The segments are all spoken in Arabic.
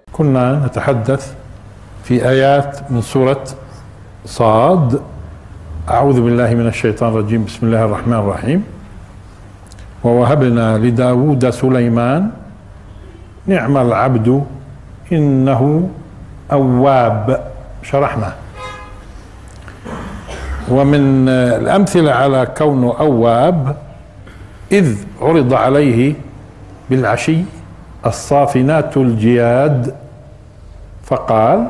كنا نتحدث في آيات من سورة صاد. أعوذ بالله من الشيطان الرجيم. بسم الله الرحمن الرحيم. ووهبنا لداود سليمان نعم العبد إنه أواب. شرحنا. ومن الأمثلة على كونه أواب إذ عرض عليه بالعشي الصافنات الجياد فقال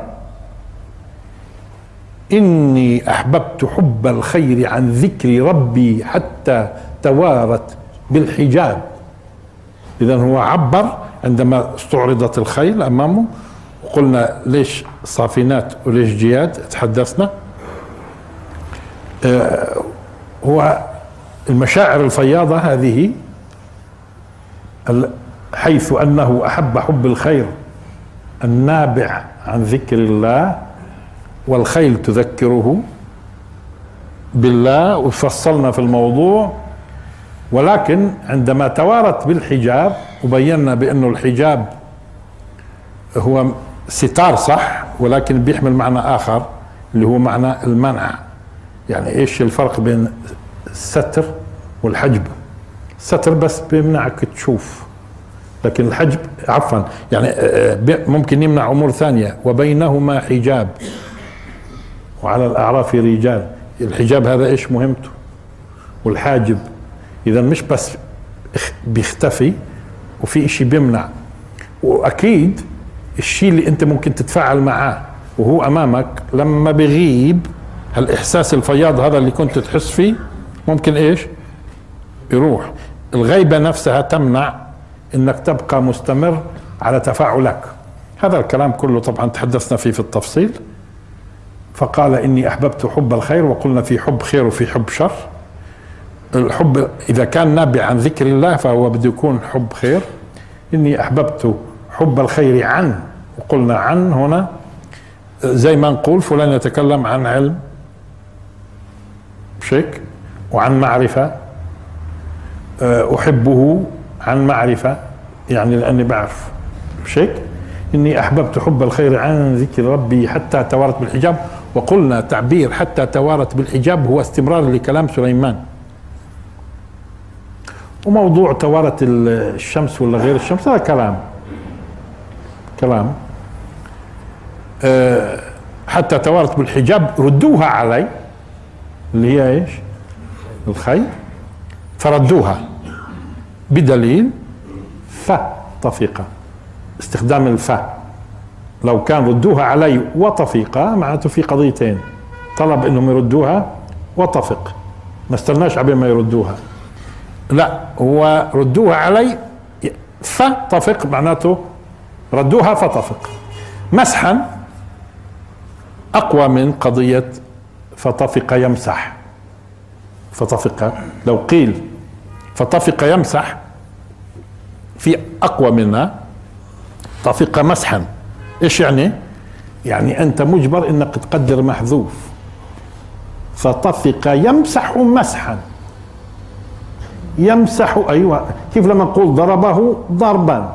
إني أحببت حب الخير عن ذكر ربي حتى توارت بالحجاب. إذن هو عبر عندما استعرضت الخيل أمامه، وقلنا ليش صافنات وليش جياد تحدثنا. هو المشاعر الفياضة هذه حيث أنه أحب حب الخير النابع عن ذكر الله، والخيل تذكره بالله، وفصلنا في الموضوع. ولكن عندما توارت بالحجاب وبينا بأنه الحجاب هو ستار صح، ولكن بيحمل معنى آخر اللي هو معنى المنع. يعني إيش الفرق بين الستر والحجب؟ الستر بس بيمنعك تشوف، لكن الحجب عفوا يعني ممكن يمنع أمور ثانية. وبينهما حجاب وعلى الأعراف رجال. الحجاب هذا إيش مهمته؟ والحاجب إذا مش بس بيختفي، وفي إشي بيمنع. وأكيد الشيء اللي أنت ممكن تتفاعل معاه وهو أمامك لما بيغيب، هالإحساس الفياض هذا اللي كنت تحس فيه ممكن إيش يروح. الغيبة نفسها تمنع إنك تبقى مستمر على تفاعلك. هذا الكلام كله طبعا تحدثنا فيه في التفصيل. فقال إني أحببت حب الخير، وقلنا في حب خير وفي حب شر. الحب إذا كان نابع عن ذكر الله فهو بده يكون حب خير. إني أحببت حب الخير عن، وقلنا عن هنا زي ما نقول فلان يتكلم عن علم شيك وعن معرفة. أحبه عن معرفة يعني لأني بعرف شيك. إني أحببت حب الخير عن ذكر ربي حتى توارت بالحجاب. وقلنا تعبير حتى توارت بالحجاب هو استمرار لكلام سليمان. وموضوع توارت الشمس ولا غير الشمس هذا كلام حتى توارت بالحجاب ردوها علي اللي هي ايش؟ الخير. فردوها بدليل فطفق. استخدام الفاء لو كان ردوها علي وطفق معناته في قضيتين. طلب انهم يردوها وطفق، ما استناش عبين ما يردوها، لا هو ردوها علي فطفق معناته ردوها فطفق. مسحا اقوى من قضية فطفق يمسح. فطفق لو قيل فطفق يمسح في اقوى منها. طفق مسحا ايش يعني؟ يعني انت مجبر انك تقدر محذوف. فطفق يمسح مسحا. يمسح ايوه، كيف لما نقول ضربه ضربا،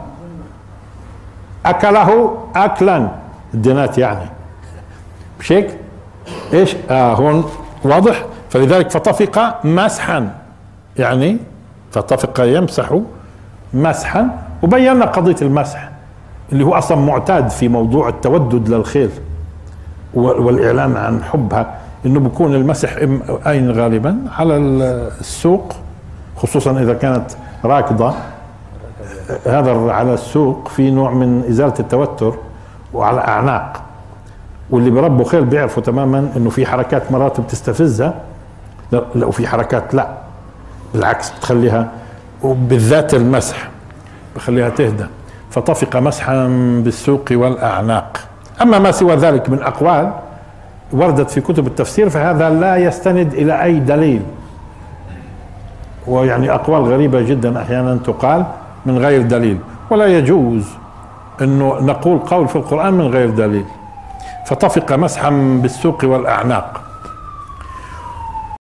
اكله اكلا، الدينات يعني مش هيك؟ ايش هون واضح. فلذلك فطفق مسحا يعني فطفق يمسح مسحا. وبينا قضية المسح اللي هو اصلا معتاد في موضوع التودد للخيل والاعلان عن حبها، انه بيكون المسح اين غالبا على السوق، خصوصا اذا كانت راكضة. هذا على السوق في نوع من ازالة التوتر، وعلى اعناق. واللي بربوا خيل بيعرفوا تماما انه في حركات مرات بتستفزها، لا وفي حركات لا بالعكس بتخليها، وبالذات المسح بخليها تهدى. فطفق مسحا بالسوق والأعناق. أما ما سوى ذلك من أقوال وردت في كتب التفسير فهذا لا يستند إلى أي دليل، ويعني أقوال غريبة جدا أحيانا تقال من غير دليل، ولا يجوز أنه نقول قول في القرآن من غير دليل. فطفق مسحا بالسوق والأعناق.